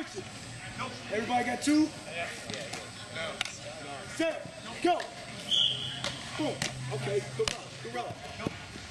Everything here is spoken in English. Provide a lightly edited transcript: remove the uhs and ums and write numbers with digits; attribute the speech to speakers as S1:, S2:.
S1: switch it. Everybody got two? Set, go. Boom. Okay, gorilla.